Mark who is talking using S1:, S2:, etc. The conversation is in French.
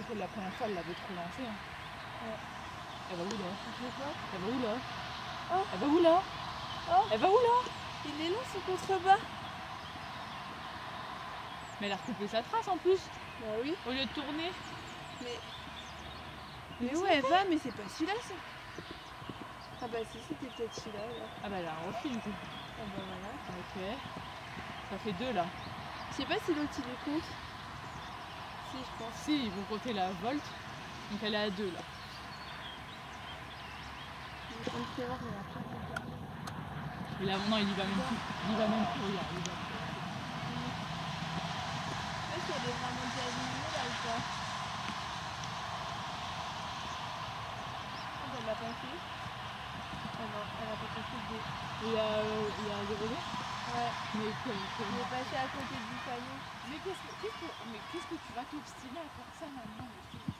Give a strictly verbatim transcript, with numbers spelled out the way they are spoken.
S1: que la première fois, elle l'avait trop lancée. Hein.
S2: Ouais.
S1: Elle va où là? Elle va où là?
S2: Oh.
S1: Elle va où là?
S2: Oh.
S1: Elle va où là?
S2: Il est là ce contrebas.
S1: Mais elle a recoupé sa trace en plus.
S2: Bah oui.
S1: Au lieu de tourner.
S2: Mais, mais où elle va? Mais c'est pas celui-là ça. Ah bah si, c'était peut-être celui-là. Là.
S1: Ah bah elle a un refil du coup.
S2: Ah bah voilà.
S1: Ok. Ça fait deux là.
S2: Je sais pas si l'autre il les compte. Si, je pense.
S1: Si, ils vont compter la volte. Donc elle est à deux là.
S2: Je vais me voir, mais après.
S1: Et là maintenant il y va même plus. Il y va même plus, regarde. Il y va.
S2: Est-ce qu'elle est vraiment déjà éliminée là ou pas? Elle l'a pas fait. Ah non, elle a pas fait de.
S1: Il y a, euh, il y a zéro deux.
S2: Ouais.
S1: Mais que, que...
S2: Il est passé à côté du panneau.
S1: Mais qu'est-ce que, qu'est-ce que, mais qu'est-ce que tu vas t'obstiner à faire ça maintenant?